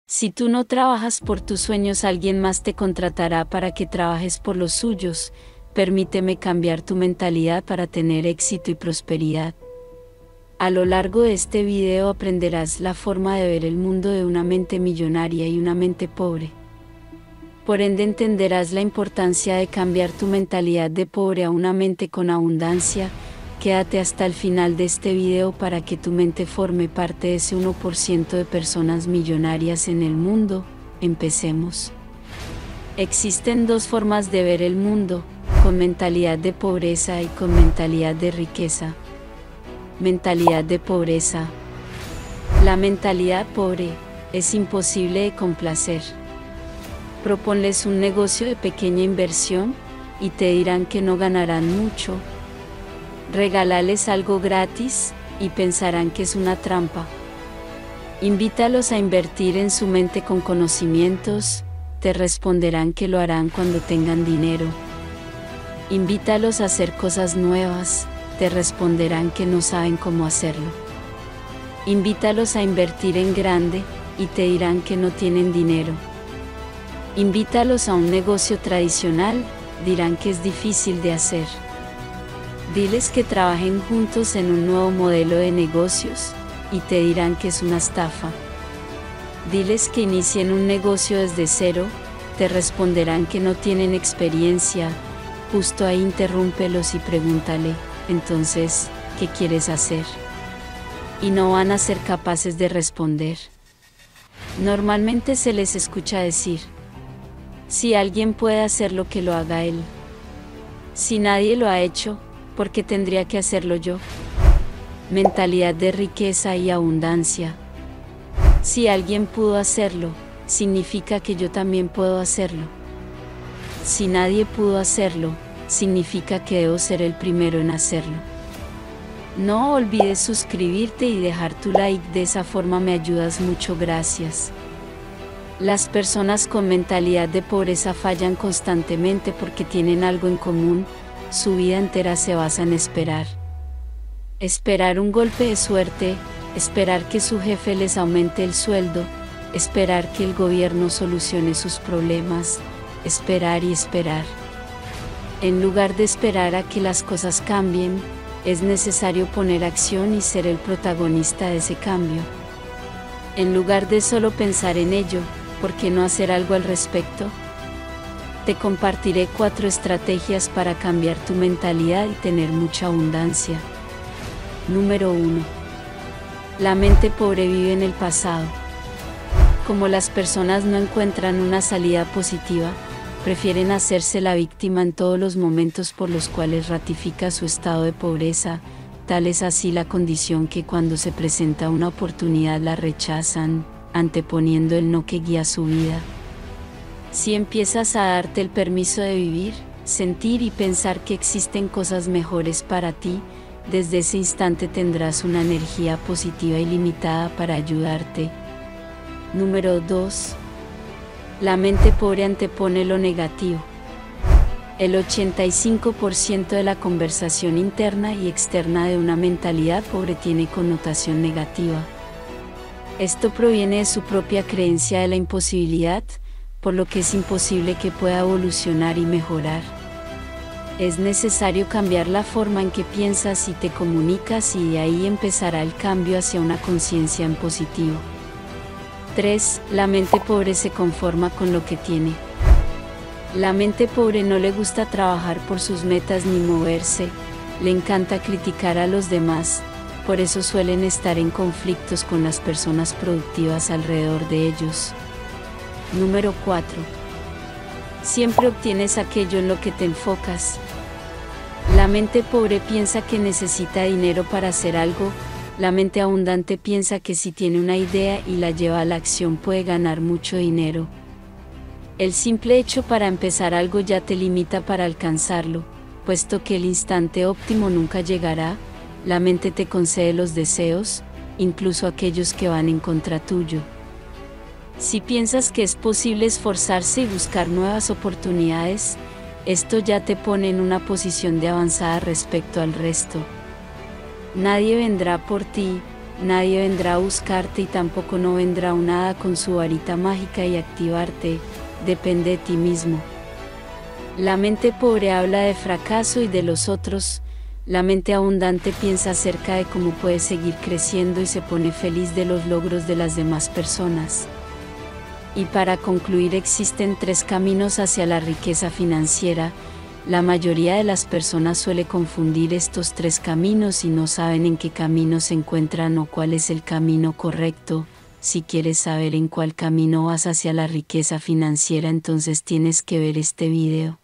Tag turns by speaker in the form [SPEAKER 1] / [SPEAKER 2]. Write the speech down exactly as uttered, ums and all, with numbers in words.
[SPEAKER 1] Si tú no trabajas por tus sueños, alguien más te contratará para que trabajes por los suyos. Permíteme cambiar tu mentalidad para tener éxito y prosperidad. A lo largo de este video aprenderás la forma de ver el mundo de una mente millonaria y una mente pobre. Por ende entenderás la importancia de cambiar tu mentalidad de pobre a una mente con abundancia. Quédate hasta el final de este video para que tu mente forme parte de ese uno por ciento de personas millonarias en el mundo. Empecemos. Existen dos formas de ver el mundo, con mentalidad de pobreza y con mentalidad de riqueza. Mentalidad de pobreza. La mentalidad pobre es imposible de complacer. Proponles un negocio de pequeña inversión y te dirán que no ganarán mucho. Regálales algo gratis y pensarán que es una trampa. Invítalos a invertir en su mente con conocimientos, te responderán que lo harán cuando tengan dinero. Invítalos a hacer cosas nuevas, te responderán que no saben cómo hacerlo. Invítalos a invertir en grande y te dirán que no tienen dinero. Invítalos a un negocio tradicional, dirán que es difícil de hacer. Diles que trabajen juntos en un nuevo modelo de negocios, y te dirán que es una estafa. Diles que inicien un negocio desde cero, te responderán que no tienen experiencia. Justo ahí interrúmpelos y pregúntale, entonces, ¿qué quieres hacer? Y no van a ser capaces de responder. Normalmente se les escucha decir, si alguien puede hacerlo, que lo haga él. Si nadie lo ha hecho, ¿por qué tendría que hacerlo yo? Mentalidad de riqueza y abundancia. Si alguien pudo hacerlo, significa que yo también puedo hacerlo. Si nadie pudo hacerlo, significa que debo ser el primero en hacerlo. No olvides suscribirte y dejar tu like, de esa forma me ayudas mucho, gracias. Las personas con mentalidad de pobreza fallan constantemente porque tienen algo en común. Su vida entera se basa en esperar. Esperar un golpe de suerte, esperar que su jefe les aumente el sueldo, esperar que el gobierno solucione sus problemas, esperar y esperar. En lugar de esperar a que las cosas cambien, es necesario poner acción y ser el protagonista de ese cambio. En lugar de solo pensar en ello, ¿por qué no hacer algo al respecto? Te compartiré cuatro estrategias para cambiar tu mentalidad y tener mucha abundancia. Número uno. La mente pobre vive en el pasado. Como las personas no encuentran una salida positiva, prefieren hacerse la víctima en todos los momentos por los cuales ratifica su estado de pobreza. Tal es así la condición que cuando se presenta una oportunidad la rechazan, anteponiendo el no que guía su vida. Si empiezas a darte el permiso de vivir, sentir y pensar que existen cosas mejores para ti, desde ese instante tendrás una energía positiva ilimitada para ayudarte. Número dos. La mente pobre antepone lo negativo. El ochenta y cinco por ciento de la conversación interna y externa de una mentalidad pobre tiene connotación negativa. Esto proviene de su propia creencia de la imposibilidad, por lo que es imposible que pueda evolucionar y mejorar. Es necesario cambiar la forma en que piensas y te comunicas, y de ahí empezará el cambio hacia una conciencia en positivo. tres. La mente pobre se conforma con lo que tiene. La mente pobre no le gusta trabajar por sus metas ni moverse, le encanta criticar a los demás, por eso suelen estar en conflictos con las personas productivas alrededor de ellos. Número cuatro. Siempre obtienes aquello en lo que te enfocas. La mente pobre piensa que necesita dinero para hacer algo. La mente abundante piensa que si tiene una idea y la lleva a la acción puede ganar mucho dinero. El simple hecho para empezar algo ya te limita para alcanzarlo, puesto que el instante óptimo nunca llegará. La mente te concede los deseos, incluso aquellos que van en contra tuyo. Si piensas que es posible esforzarse y buscar nuevas oportunidades, esto ya te pone en una posición de avanzada respecto al resto. Nadie vendrá por ti, Nadie vendrá a buscarte y tampoco no vendrá un hada con su varita mágica y activarte, depende de ti mismo. La mente pobre habla de fracaso y de los otros, la mente abundante piensa acerca de cómo puede seguir creciendo y se pone feliz de los logros de las demás personas. Y para concluir, existen tres caminos hacia la riqueza financiera. La mayoría de las personas suele confundir estos tres caminos y no saben en qué camino se encuentran o cuál es el camino correcto. Si quieres saber en cuál camino vas hacia la riqueza financiera, entonces tienes que ver este video.